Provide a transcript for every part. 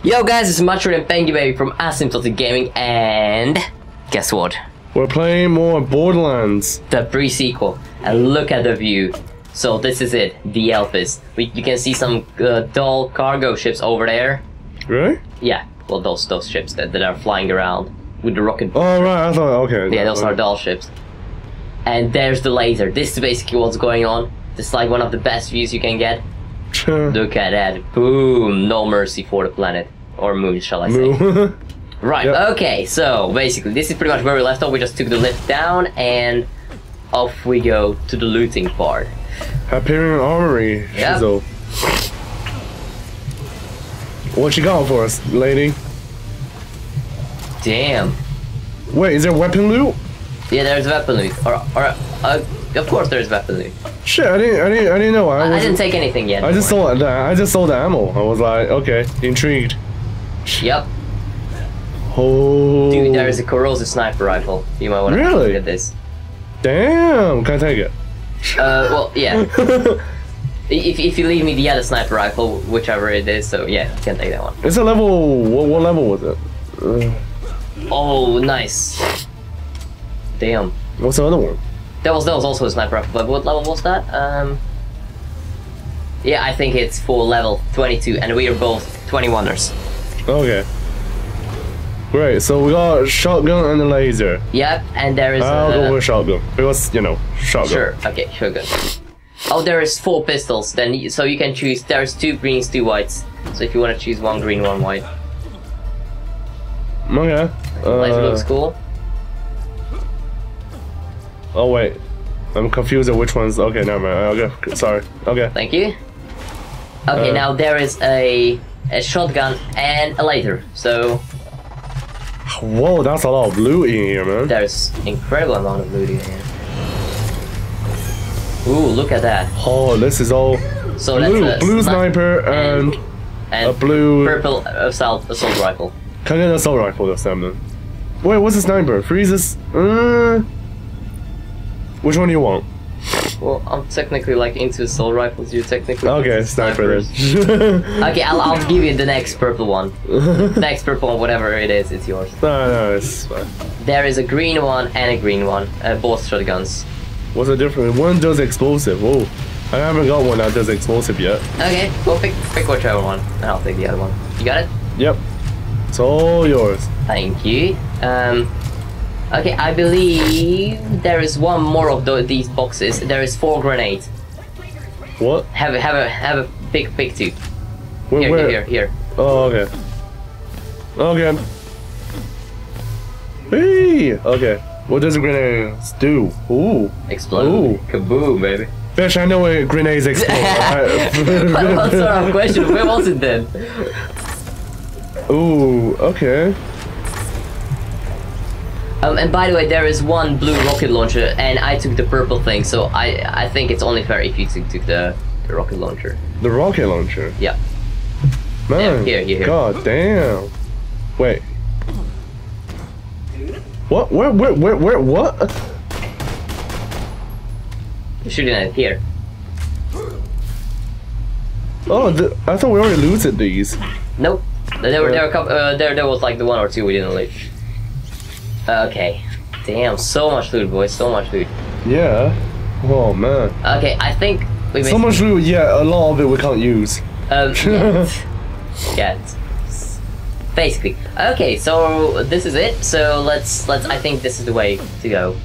Yo guys, it's Matroid and Pengibaby from Asymptotic Gaming, and guess what? We're playing more Borderlands. The pre-sequel, and look at the view. So this is it, the Elpis. You can see some dull cargo ships over there. Really? Yeah, well those ships that are flying around with the rocket. Oh right, I thought, okay. Yeah, those are dull ships. And there's the laser. This is basically what's going on. This is like one of the best views you can get. Look at that. Boom. No mercy for the planet. Or moon, shall I say. Right, yep. Okay, so basically this is pretty much where we left off. We just took the lift down and off we go to the looting part. Hyperion Armory. Yep. So, what you got for us, lady? Damn. Wait, is there weapon loot? Yeah, there's weapon loot. Of course there's weapon loot. Shit, I didn't know. I didn't take anything yet. I just saw the ammo. I was like, okay, intrigued. Yep. Oh. Dude, there is a corrosive sniper rifle. You might want to look at this. Damn, can I take it? Well, yeah. if you leave me the other sniper rifle, whichever it is, so yeah, you can take that one. It's a level. What level was it? Oh, nice. Damn. What's the other one? That was also a sniper rifle, but what level was that? Yeah, I think it's for level 22, and we are both 21ers. Okay. Great, so we got shotgun and a laser. Yep, and there is I'll go with shotgun, because, you know, shotgun. Sure, okay, shotgun. Oh, there is 4 pistols, then so you can choose, there's 2 greens, 2 whites. So if you want to choose 1 green, 1 white. Okay. Laser looks cool. Oh wait, I'm confused at which ones. Okay, never mind. Okay, sorry. Okay. Thank you. Okay, now there is a shotgun and a laser. So. Whoa, that's a lot of loot in here, man. There's incredible amount of loot in here. Ooh, look at that. Oh, this is all. So blue sniper and a blue purple assault rifle. Can I get an assault rifle this time then? Wait, what's a sniper? Freezes. Which one do you want? Well, I'm technically like into assault rifles. You're technically okay. Sniper then. Okay, I'll give you the next purple one. The next purple one, whatever it is, it's yours. No, it's fine. There is a green one and a green one. Both shotguns. What's the difference? One does explosive. Whoa, I haven't got one that does explosive yet. Okay, well pick whichever one, and I'll take the other one. You got it? Yep. It's all yours. Thank you. Okay, I believe there is one more of these boxes. There is 4 grenades. What? Have a pick 2. Where? Here. Oh, okay. Okay. Hey. Okay. What does a grenade do? Ooh. Explode. Ooh. Kaboom, baby. Bitch, I know where grenades explode. What sort of question? Where was it then? Ooh. Okay. And by the way, there is one blue rocket launcher, and I took the purple thing, so I think it's only fair if you took the rocket launcher. The rocket launcher? Yeah. Man, yeah, here. God damn. Wait. What? Where, what? You're shooting at it here. Oh, I thought we already looted these. Nope. There were a couple, there was like the 1 or 2 we didn't loot. Okay. Damn, so much loot, boys, so much loot. Yeah. Oh, man. Okay, I think we made... So much loot, yeah, a lot of it we can't use. Yeah. Basically. Okay, so this is it. So let's I think this is the way to go.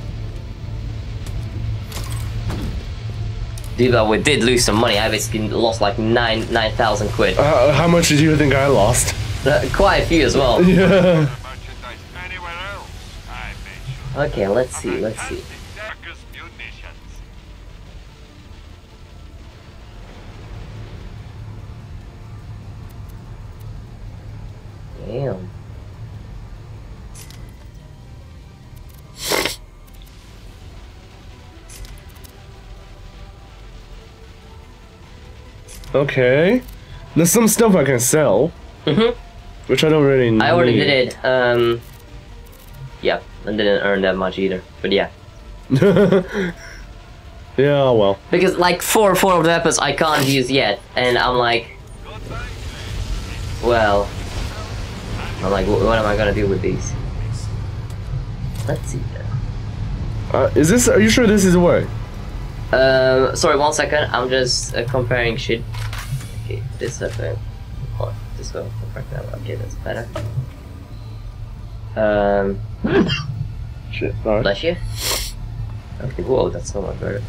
Dude, but we did lose some money. I basically lost like 9,000 quid. How much did you think I lost? Quite a few as well. Yeah. Okay, let's see. Damn. Okay. There's some stuff I can sell. Which I don't really need. I already did it. Yep, and didn't earn that much either. But yeah. Yeah, well. Because like four of the weapons I can't use yet, and I'm like, Well, I'm like, what am I gonna do with these? Let's see. Is this? Are you sure this is the way? Sorry, 1 second. I'm just comparing shit. Okay, this way. Oh, this way. Okay, that's better. Shit. Sorry. Bless you. Okay, whoa, that's so much better.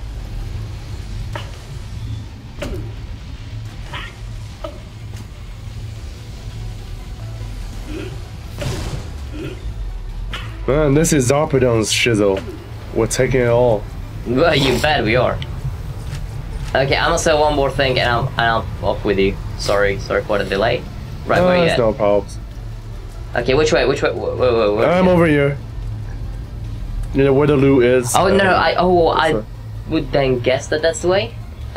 Man, this is Zarpedon's shizzle. We're taking it all. Well, you bet we are. Okay, I'm gonna say one more thing and I'm off with you. Sorry for the delay. Right, where you at? No problems. Okay, which way? Wait, I'm over here. You know where the loot is. Oh no, I would then guess that that's the way.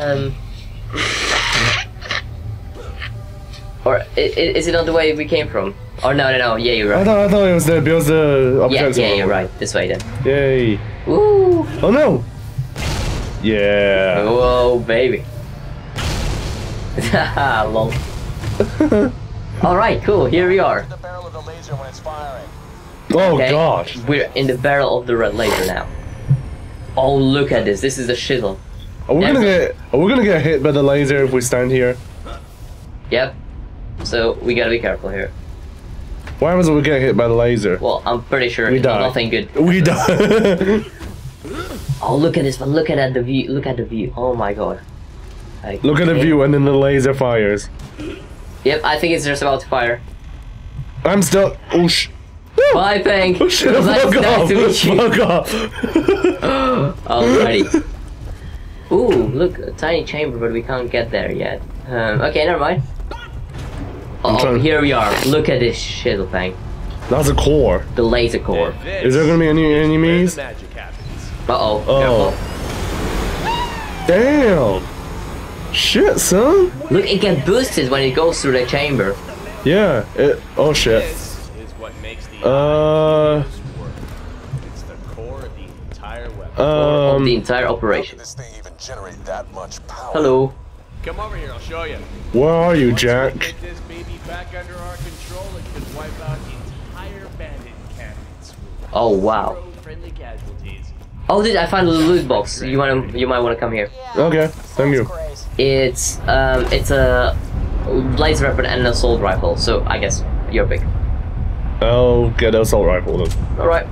Or is it not the way we came from? Oh no, yeah, you're right. I thought it was the because the objects. Yeah, you're right. This way then. Yay! Woo! Oh no! Yeah. Whoa, baby. Haha, lol. All right, cool. Here we are. Oh okay, god. We're in the barrel of the red laser now. Oh, look at this. This is a shizzle. Are we gonna get hit by the laser if we stand here? Yep. So we gotta be careful here. Why happens if we get hit by the laser? Well, I'm pretty sure we die. Nothing good. We die. Oh, look at this one. Look at the view. Look at the view. Oh my god. Look at the view and then the laser fires. Yep, I think it's just about to fire. I'm stuck. Oh sh. Bye, Peng. Oh shit! Fuck off! Fuck off! Alrighty. Ooh, look, a tiny chamber, but we can't get there yet. Okay, never mind. Oh, here we are. Look at this shit, Peng. That's a core. The laser core. Is there gonna be any enemies? Uh-oh. Oh. Damn. Shit, son. Look, it gets boosted when it goes through the chamber. Yeah. Oh shit. This is what makes the it's the core of the entire weapon. Of the entire operation. This thing even generate that much power. Hello. Come over here, I'll show you. Where are you, Jack? Once we get this baby back under our control, it could wipe out the entire bandit encampment. Oh wow. Friendly casualties. Oh, I found a loot box. You might want to come here. Okay, thank you. It's a laser weapon and an assault rifle. So I guess your pick. I'll get the assault rifle then. All right.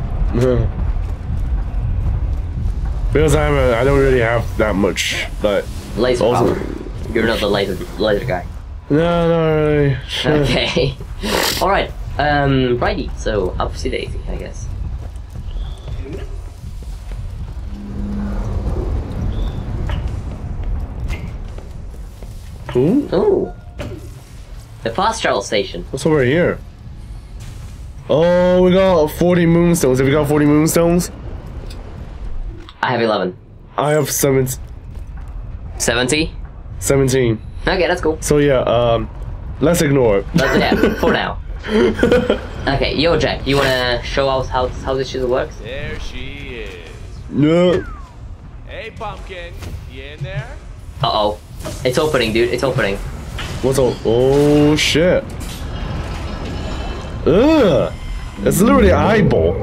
Because I don't really have that much, but Laser also, power. You're not the laser guy. No, not really. Okay. All right. Righty. So upsy daisy, I guess. Ooh. Ooh. The fast travel station. What's over here? Oh, we got 40 moonstones. Have you got 40 moonstones? I have 11. I have 17. 70? 17. Okay, that's cool. So yeah, let's ignore it. But yeah, for now. Okay, yo Jack, you wanna show us how this shit works? There she is. No. Hey, Pumpkin, you in there? Uh-oh. It's opening, dude. It's opening. What's all? Oh shit. Ugh. It's literally an eyeball.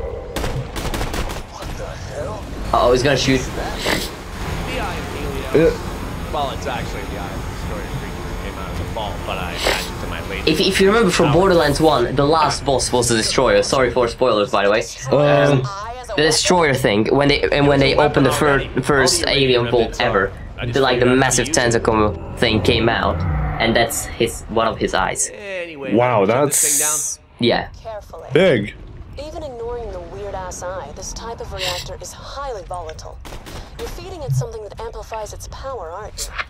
What the hell? Uh-oh, he's gonna shoot. The Eye of Helios. Well, it's actually the Eye of the Destroyer creature that came out of the vault, but I attached it to my late. If you remember from Borderlands 1, the last boss was the Destroyer. Sorry for spoilers, by the way. The Destroyer thing, when they opened the first alien vault ever, the massive tentacle thing came out, and that's one of his eyes. Anyway, Wow, shut this thing that's Yeah. Carefully. big. Even ignoring the weird-ass eye, this type of reactor is highly volatile. You're feeding it something that amplifies its power, aren't you?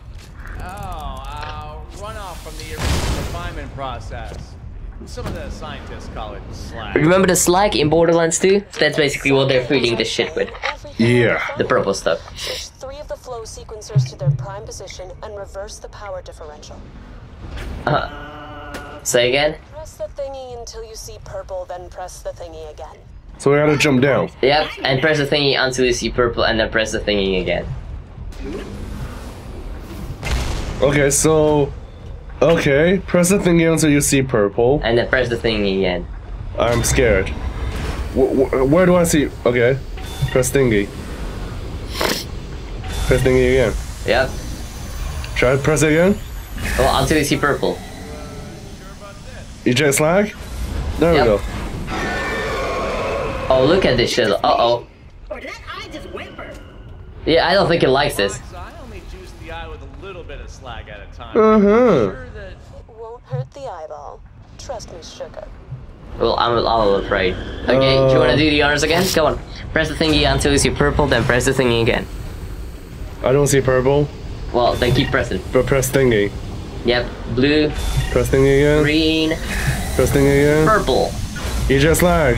Runoff from the refinement process. Some of the scientists call it slag. Remember the slag in Borderlands 2? That's basically what they're feeding this shit with. Yeah. The purple stuff. Switch 3 of the flow sequencers to their prime position and reverse the power differential. Say again? Press the thingy until you see purple, then press the thingy again. So we gotta jump down. Yep, and press the thingy until you see purple, and then press the thingy again. Okay, so Okay, press the thingy until you see purple. And then press the thing again. I'm scared. Where do I see? Okay, press thingy. Press thingy again. Yep. Try to press it again. Well, until you see purple. Eject slag. There Yep. we go. Oh, look at this shit. Uh-oh. Yeah, I don't think it likes this. I only juice the eye with a little bit of slag at a time. Uh-huh. It won't hurt the eyeball. Trust me, sugar. Well, I'm a little afraid. Okay, do you want to do the honors again? Go on. Press the thingy until you see purple, then press the thingy again. I don't see purple. Well, then keep pressing. But press thingy. Yep. Blue, Press thingy again. green, Press thingy again. purple. Eject slag.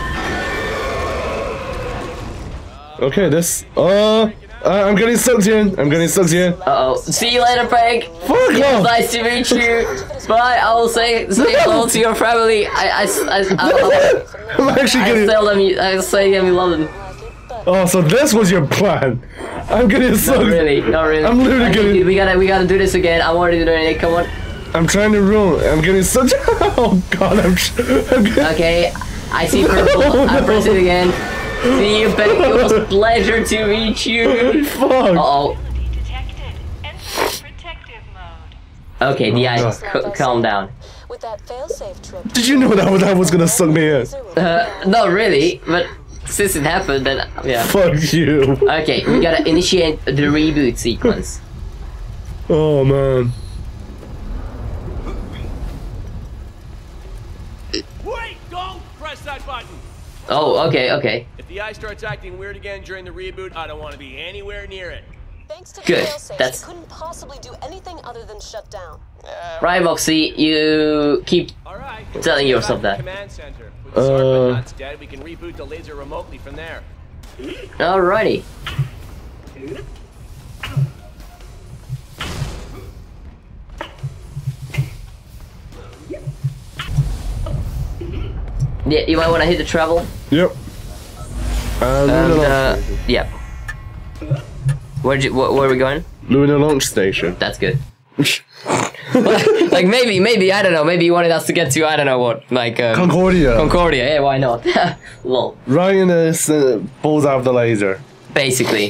Okay, this. I'm getting sucked in. I'm getting sucked in. Uh-oh. See you later, Peg. Fuck off. Nice to meet you. Bye. I will say hello to your family. I'm actually getting. I say them you love them. Oh, so this was your plan. I'm getting sucked. Not really. Not really. I'm literally getting. We gotta do this again. I'm already doing it. Come on. I'm trying to ruin. I'm getting such. Oh god, I'm getting... Okay. I see purple. I press it again. See you, Beck. It was a pleasure to meet you. Fuck. Uh-oh. Okay, the eyes, calm down. With that failsafe trip. Did you know that was gonna suck me in? Not really, but since it happened, then yeah. Fuck you. Okay, we gotta initiate the reboot sequence. Oh man. Wait! Don't press that button! Oh, okay. If the eye starts acting weird again during the reboot, I don't want to be anywhere near it. Thanks to Good, failsafes, that's- it couldn't possibly do anything other than shut down. Right, Moxie, you keep All right. telling yourself that. Command center. With the Sarpent nuts dead, we can reboot the laser remotely from there. Alrighty. Yeah, you might want to hit the travel. Yep. And, yeah. Where are we going? Lunar launch station. That's good. Like maybe I don't know. Maybe you wanted us to get to I don't know what, like Concordia. Concordia. Yeah, why not? Lol. Right in the balls out of the laser. Basically.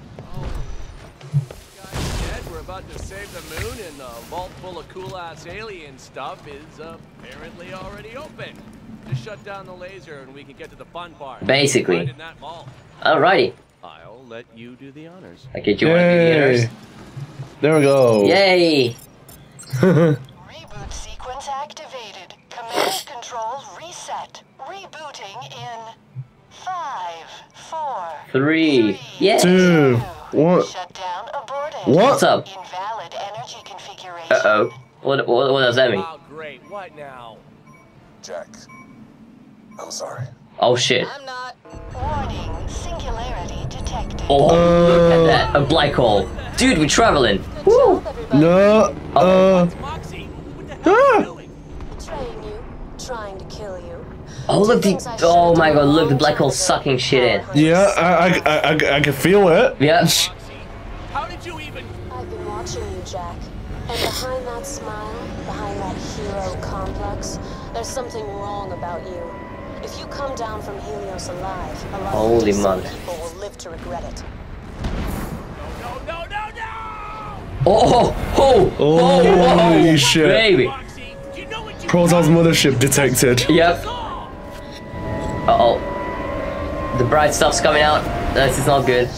Dead, we're about to save the moon, and the vault full of cool-ass alien stuff is apparently already open. Just shut down the laser, and we can get to the fun part. Basically. Right in that vault. Alrighty. I'll let you do the honors. Okay, do you want to do the Yay. honors? There we go. Yay! Reboot sequence activated. Command controls reset. Rebooting in 5, 4, 3. Yeah. 2, 1. Shutdown aborted. What's up? Invalid energy configuration. Uh-oh. What does that mean? Oh, great. What now? Jack, I'm sorry. Oh shit. I'm not. Warning, singularity detected. Oh, look at that. A black hole. Dude, we're traveling. Woo! Job, everybody. No. Moxie, what the hell are you doing? Betraying you, trying to kill you. Oh, look the. Oh my god, look, the black hole sucking shit in. Yeah, I can feel it. Yeah. Moxie, how did you even... I've been watching you, Jack. And behind that smile, behind that hero complex, there's something wrong about you. If you come down from Helios alive, a lot Holy of decent mother. people will live to regret it. No! Oh! Holy shit. Baby. Moxie, do you know what you... Proton's mothership detected. Yep. Uh-oh. The bright stuff's coming out. This is not good.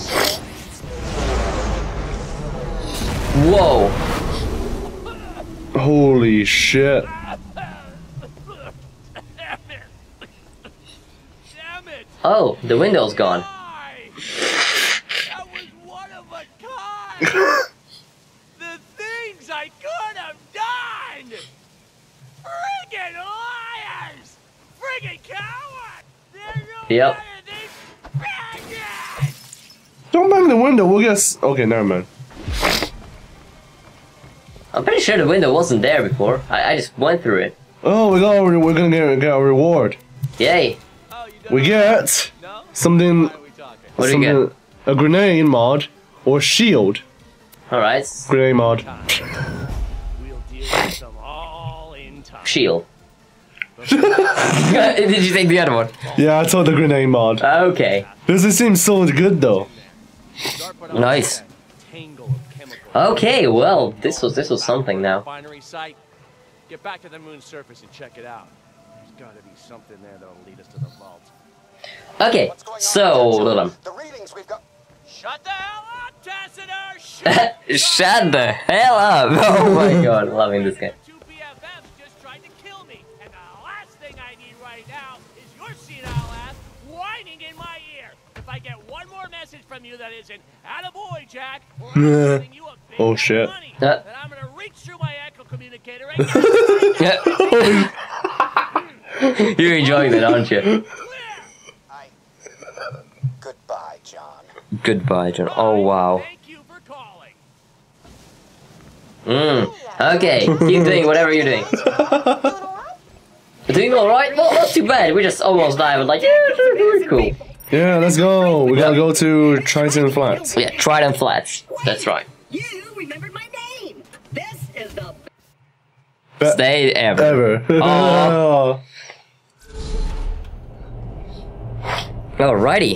Whoa. Holy shit. Damn it! Oh, the window's gone. Why? That was one of a kind! The things I could have done! Friggin' liars! Friggin' cowards! They're no Yep. better than faggots! Don't bang the window, we'll get okay, never mind. I'm pretty sure the window wasn't there before. I just went through it. Oh, we're gonna get our reward. Yay. Oh, you done We get No? something, Why are we talking? What do you get? something, a grenade mod or shield Alright. grenade mod. We'll deal with some shield. Did you take the other one? Yeah, I took the grenade mod. Okay. This seems so good though. Nice. Okay, well, this was something now. Binary site. Get back to the moon's surface and check it out. There's got to be something there that'll lead us to the vault. Okay, so hold on. The readings we've got. Shut the hell up, Tacitus! Shut the hell up! Oh my god, loving this guy. Two BFFs just tried to kill me, and the last thing I need right now is your senile ass whining in my ear. If I get one more message from you that isn't "Attaboy, Jack," or I'm sending you a big Oh, amount of shit. money, then I'm gonna reach through my echo communicator and You're enjoying that, aren't you? Goodbye, John. Goodbye, John. Oh wow. Thank you for calling. Okay, keep doing whatever you're doing. Doing alright? Well, not too bad. We just almost died, but like, yeah, we're cool. Yeah, let's go. We gotta go to Triton Flats. Yeah, Trident Flats. That's right. You remembered my name. This is the Stay ever. Ever. Oh. Alrighty.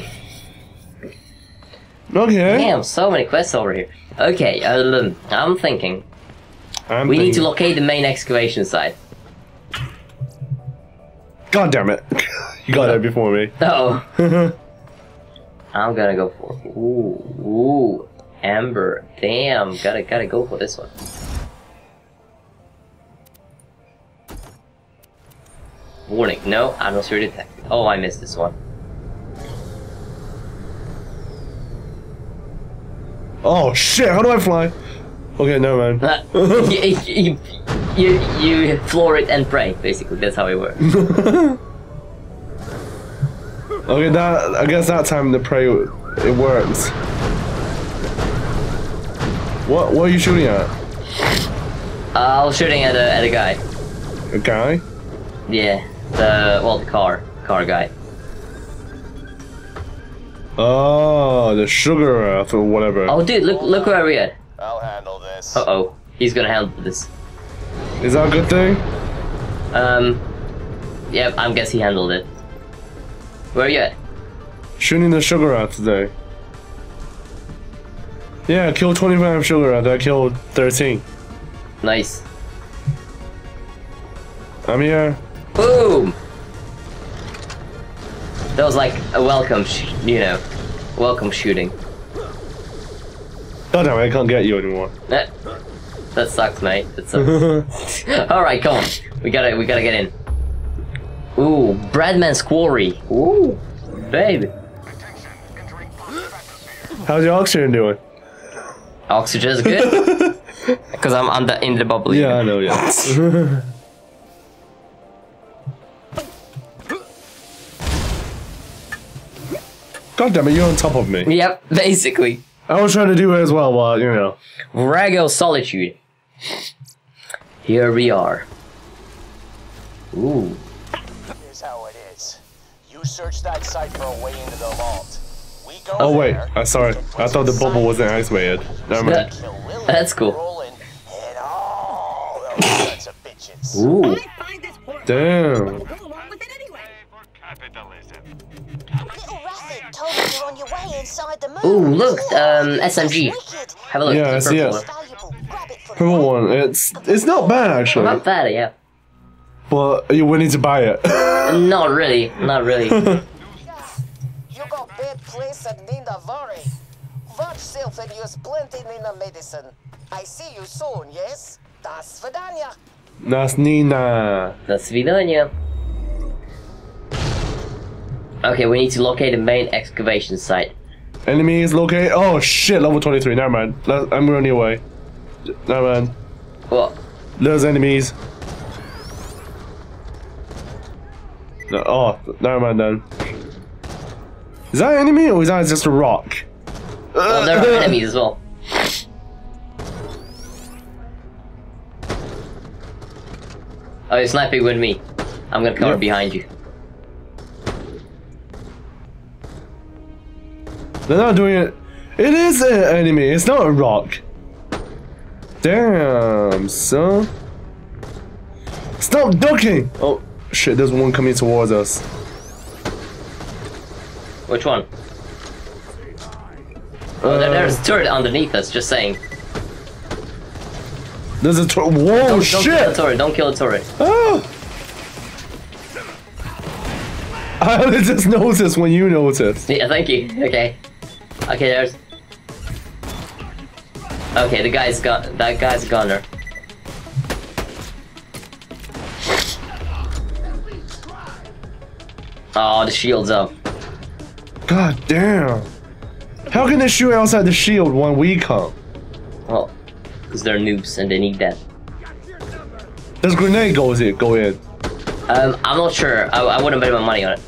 Okay. Damn, so many quests over here. Okay, I'm thinking. We need to locate the main excavation site. God damn it. You got there before me. Oh. I'm gonna go for ooh, Amber. Damn, gotta go for this one. Warning, no, atmosphere detected. Oh, I missed this one. Oh shit, how do I fly? Okay, no man. You floor it and pray, basically. That's how it works. Okay, I guess that time the prey it works. What are you shooting at? I was shooting at a guy. A guy? Yeah, the car guy. Oh, the sugar earth or whatever. Oh, dude, look where we're at. I'll handle this. Uh-oh, he's gonna handle this. Is that a good thing? Yep, I guess he handled it. Where are you at? Shooting the sugar earth today. Yeah, I killed 25 sugar earth. I killed 13. Nice. I'm here. Boom! That was like a welcome, welcome shooting. God damn it, I can't get you anymore. That sucks, mate. That sucks. Alright, come on. We gotta get in. Ooh, Bradman's Quarry. Ooh, baby. How's your oxygen doing? Oxygen is good. Because I'm in the bubble. Yeah, I know, yeah. God damn it, you're on top of me. Yep, basically. I was trying to do it as well, but you know. Rago Solitude. Here we are. Ooh. Here's how it is. You search that site for a way into the vault. We go Oh wait, there, sorry. I thought the bubble wasn't isolated. Never mind. kill Lily, That's cool. Roland, and all those sons of bitches. Ooh. I find this horrible. Damn. We'll go along with it anyway. Little Rapid told me you're on your way inside the moon. Ooh, look, SMG. Have a look. Yeah, I It's a see purple it. one. Valuable. Grab it for the Purple one. It's not bad actually. Not bad, yeah. But you will need to buy it. Not really, not really. You got bad place and need a worry. Watch self and use plenty Nina medicine. I see you soon, yes? Das Vidania. That's Nina. До свидания. Okay, we need to locate the main excavation site. Enemies located. Oh shit, level 23. Never mind. I'm running away. Never mind. What? There's enemies. No, oh, never mind then. Is that an enemy or is that just a rock? Well, there are enemies as well. Oh, you're sniping with me. I'm gonna cover Yep. behind you. They're not doing it. It is an enemy. It's not a rock. Damn, son. Stop Stop ducking! Oh, shit, there's one coming towards us. Which one? Oh, there's a turret underneath us, just saying. There's a turret. Whoa, Don't shit! kill the turret, don't kill the turret. Oh! I only just noticed when you noticed. Yeah, thank you. Okay. Okay, there's... Okay, the guy's got... That guy's a gunner. Oh, the shield's up. God damn. How can they shoot outside the shield when we come? Well, because they're noobs and they need that. Does grenade go in? I'm not sure. I wouldn't bet my money on it.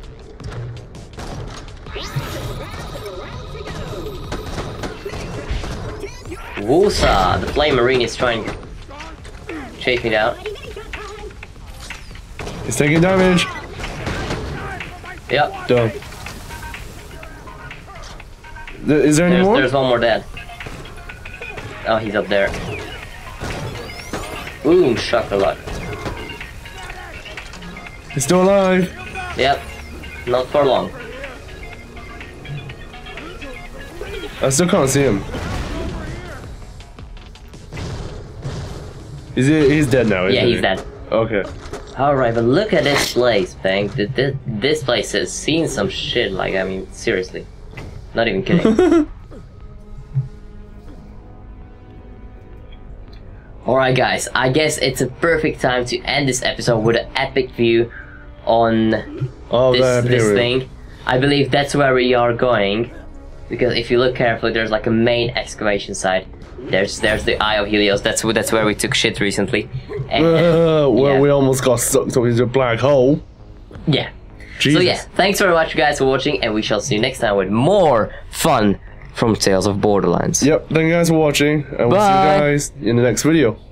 Woosa! The Flame Marine is trying to chase me down. He's taking damage. Yep. Done. Is there any more? There's one more dead. Oh, he's up there. Boom, shakalak. He's still alive. Yep. Not for long. I still can't see him. He's dead now, isn't he? Yeah, he's dead. Okay. Alright, but look at this place, Peng. This place has seen some shit, like, I mean, seriously. Not even kidding. Alright guys, I guess it's a perfect time to end this episode with an epic view on this thing. I believe that's where we are going. Because if you look carefully, there's like a main excavation site. There's the Eye of Helios. That's where we took shit recently. And, where we almost got sucked up into a black hole. Yeah. Jesus. So yeah, thanks very much guys for watching, and we shall see you next time with more fun from Tales of Borderlands. Yep, thank you guys for watching, and we'll see you guys in the next video.